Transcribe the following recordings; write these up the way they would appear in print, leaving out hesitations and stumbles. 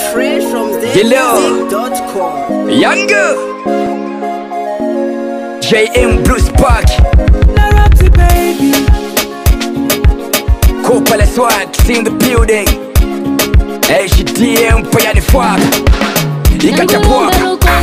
freshfromthemusic.com. Younger JM Blues Park baby. Copala Swag in the building. HDM Payani Fab Ikatapoa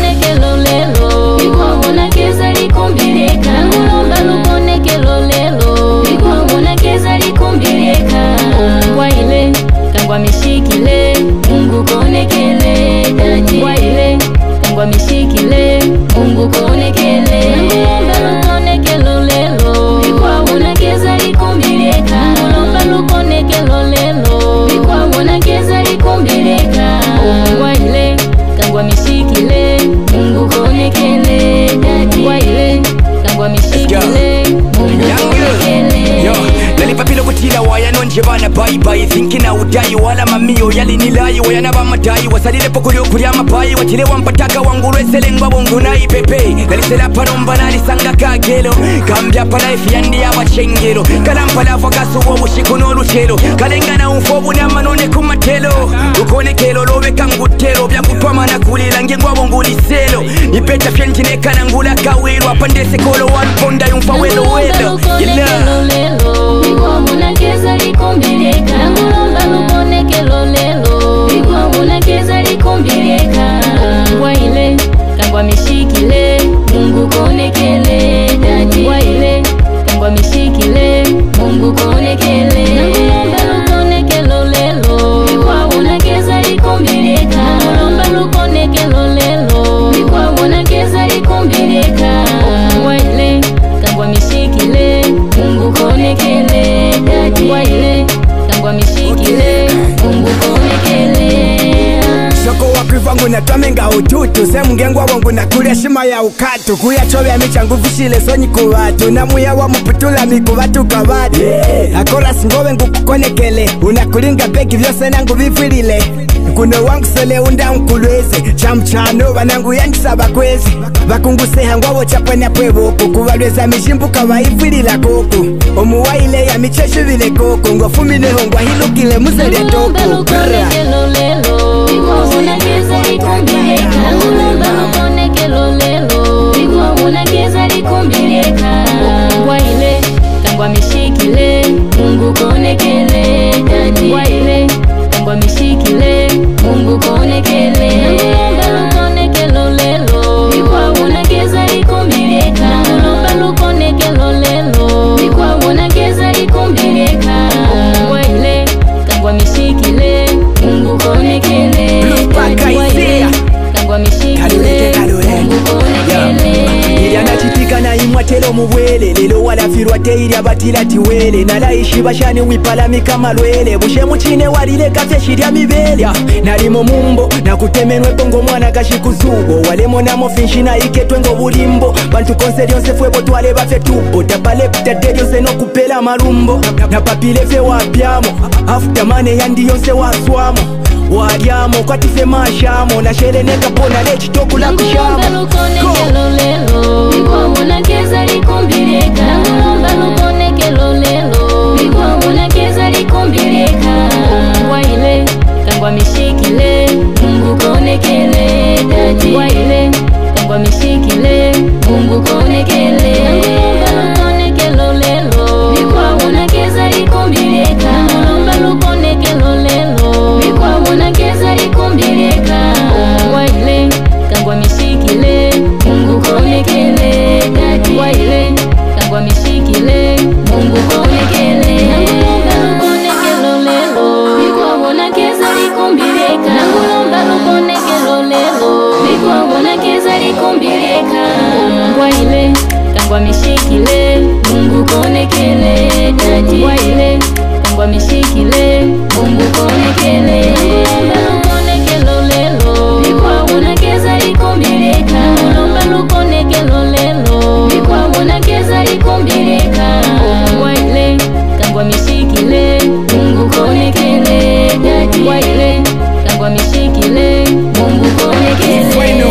Kangwa mishikile, Mungu konekele daji. Waile, kangwa mishikile, Mungu konekele. Ngomba lukonekelo lelo, Bikwa unakeza likumbileka. Ngomba lukonekelo lelo, Bikwa unakeza likumbileka. Waile, kangwa mishikile, Mungu konekele daji. Waile, kangwa mishikile, Mungu konekele. Yo, lalipapilo kutila waya nonje bana bye bye. Thinking na udai wala mamio yali nilai wayana bamadai. Wasalile pokuli okulia mapai. Wachile wampataka wangurwe selengwa bongu na ipepe. Lalisela paromba na lisanga kagelo. Kambia pa life yandi ya wachengelo. Kalampala fakasu wa mushikuno luchelo. Kalenga na ufobu na manone kumatelo. Ukone kelo lowe kangutelo. Bya kutwama na kulila ngengwa bongu liselo. Nipeta fientine kanangula kawelo. Apandese kolo wanponda yumfa welo welo. Bikwa unakeza likumbileka. Ngulomba lukonekelo lelo, Bikwa unakeza likumbileka. Waile, kangwa mishikile, Mungu konekele daji. Waile, kangwa mishikile, Mungu konekele. Ngulomba lukonekelo lelo, Bikwa unakeza likumbileka. Ngulomba lukonekelo lelo, Bikwa unakeza likumbileka. Waile, kangwa mishikile, Mungu konekele daji. Waile, kangwa mishikile, Mungu konekele. Soko wakwivangu na twamenga ututu. Semu ngengwa wangu na kulia shima ya ukatu. Kuya chove ya michangu vishile sonyi kuwatu. Na muya wa muputula miku watu kawatu. Akora singowe ngu kukonekele. Unakulinga begi vyose nangu vifilile. Kuno wangu sole unda unkulweze. Chamchano wanangu yankisaba kwezi. Bakunguse hangwawo chapwenya pweboko. Kuvalweza mijimbu kawaifilila koko. Omuwaile ya micheshu vile koko. Ngofumine hongwa hilukile muzele toko. Ngulomba lukonekelo lelo, Bikwa unakeza likumbileka. Ngulomba lukonekelo lelo, Bikwa unakeza likumbileka. Waile, kangwa mishikile, Mungu konekele daji. Waile, kangwa mishikile, Mungu konekele. Ngulomba lukonekelo lelo, Bikwa unakeza likumbileka. Ngulomba lukonekelo lelo, Bikwa unakeza likumbileka. Waile, kangwa mishikile, Mungu konekele daji. Waile, kangwa mishikile, Mungu konekele. Iliana chitika na imwatelo muwele. Lelo wala firwa te ili abatila tiwele. Nalaishi bashani wipalami kama lwele. Bushe muchine walile kafye shiria mibele. Nalimo mumbo na kutemenwe pongo mwana kashikuzubo. Walemo na mofinshi na iketwe ngo bulimbo. Bantu konseri yonse fwebo tuwale bafe tubo. Tapale putete yonse no kupela marumbo. Na papile fe wapiamo. After money yandi yonse waswamo. Waliamo kwa tife mashamo. Na shere neka pona lechi toku la kushamo. Ngulomba lukonekelo lelo, Bikwa unakeza likumbileka. Ngulomba lukonekelo lelo, Bikwa unakeza likumbileka. Waile, kangwa mishikile, Mungu konekele daji. Waile, kangwa mishikile, Mungu konekele. Ngulomba lukonekelo lelo, Bikwa unakeza likumbileka. Ngulomba lukonekelo lelo, Bikwa unakeza likumbileka. Waile, kangwa mishikile, Mungu konekele daji. Waile, kangwa mishikile, Mungu konekele. Ngulomba lukonekelo lelo, Bikwa unakeza likumbileka. Ngulomba lukonekelo lelo, Bikwa unakeza likumbileka. Waile, kangwa mishikile, Mungu konekele daji. Waile, kangwa mishikile, Mungu konekele. Ngulomba lukonekelo lelo, Bikwa unakeza likumbileka. Ngulomba lukonekelo lelo, Bikwa unakeza likumbileka. Waile, kangwa mishikile, Mungu konekele daji. Waile, kangwa mishikile, Mungu konekele.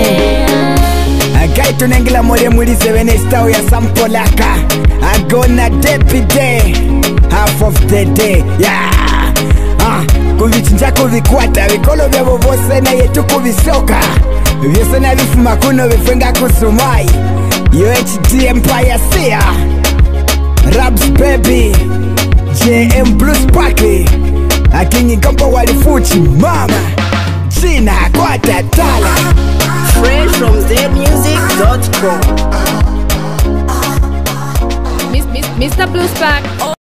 Agaitu nengila mole mulize wene stau ya sampolaka. Agona deputy half of the day. Yeah. kubichinja kubikwata bikolo byabo bose naye tukubisoka byose nabifuma kuno bifenga kusumai UHD Empire Sia Rabs Baby JM Plus Parky Akingi Kampo walifuchi mama China kwa tatala Fresh from themusic.com. Mr. Plus Pack.